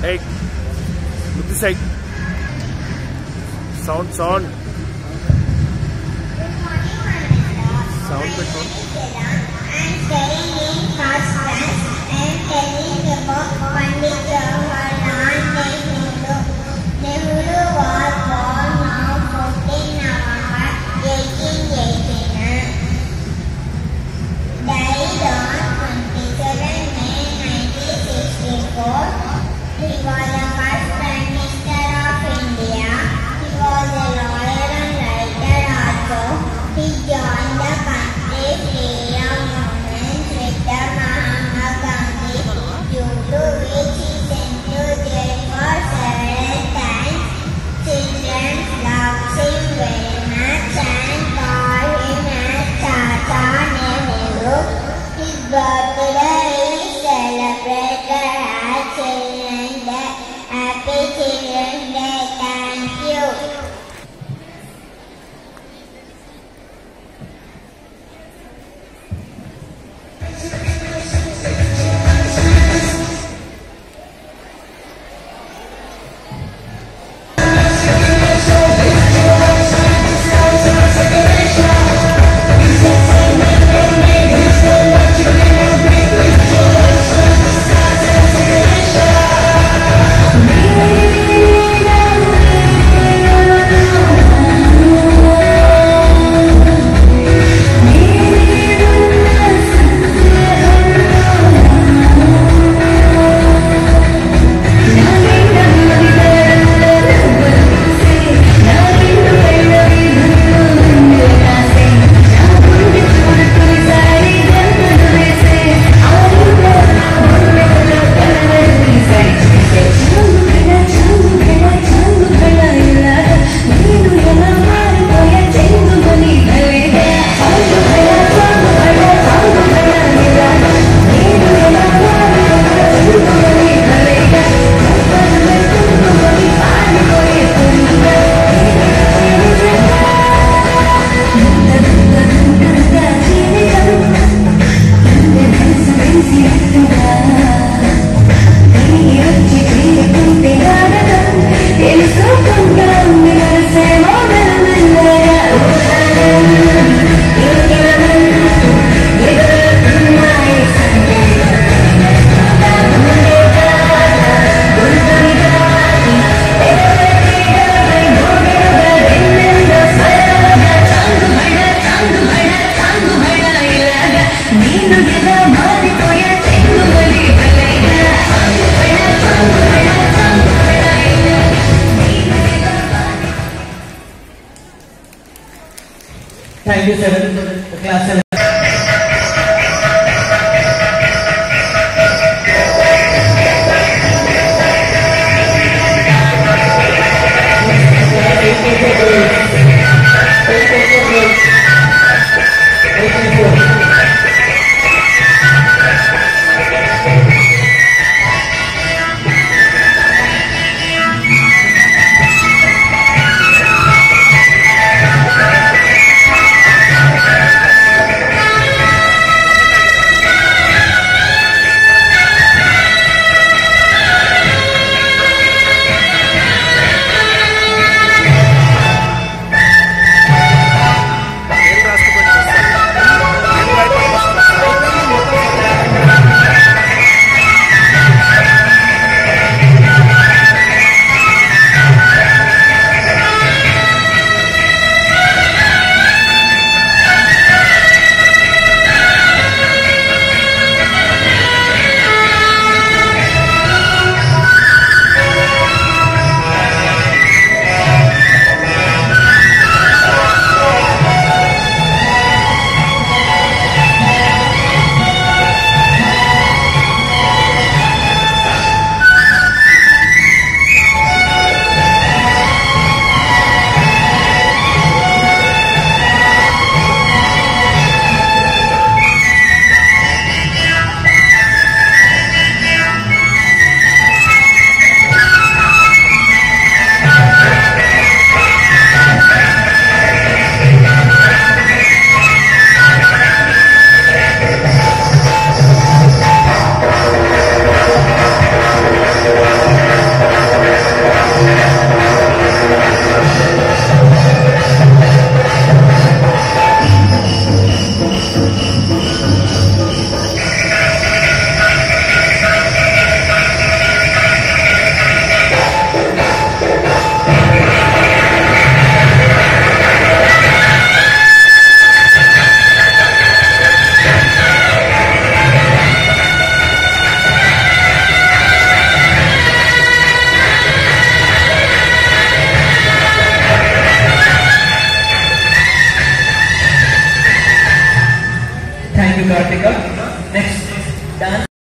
Hey, look this side. Sound. Sound petrol. I'm staying in first class and telling about Pandit Jawaharlal Nehru. Nehru was born on 14 November 1889. Died on 27 May 1964. He was the first Prime Minister of India. He was a lawyer and writer also. He joined the country's freedom movement with the Mahatma Gandhi, due to which he sent to jail for several times. Children loved him very much and called him as Chacha Nehru. His birthday is celebrated as Children's Day. Happy Children's Day. Thank you. Thank you, sir. Class 7. Africa.